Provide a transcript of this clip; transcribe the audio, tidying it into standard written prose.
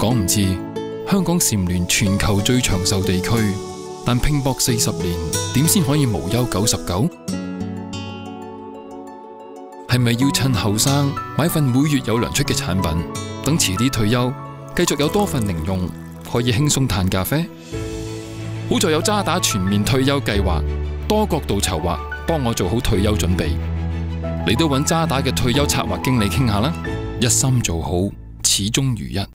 講唔知，香港蟬聯全球最長壽地區，但拼搏40年，點先可以無憂99？係咪要趁後生買份每月有糧出嘅產品，等遲啲退休，繼續有多份零用，可以輕鬆嘆咖啡？好在有渣打全面退休計劃，多角度籌劃，幫我做好退休準備。你都揾渣打嘅退休策劃經理傾下啦，一心做好，始終如一。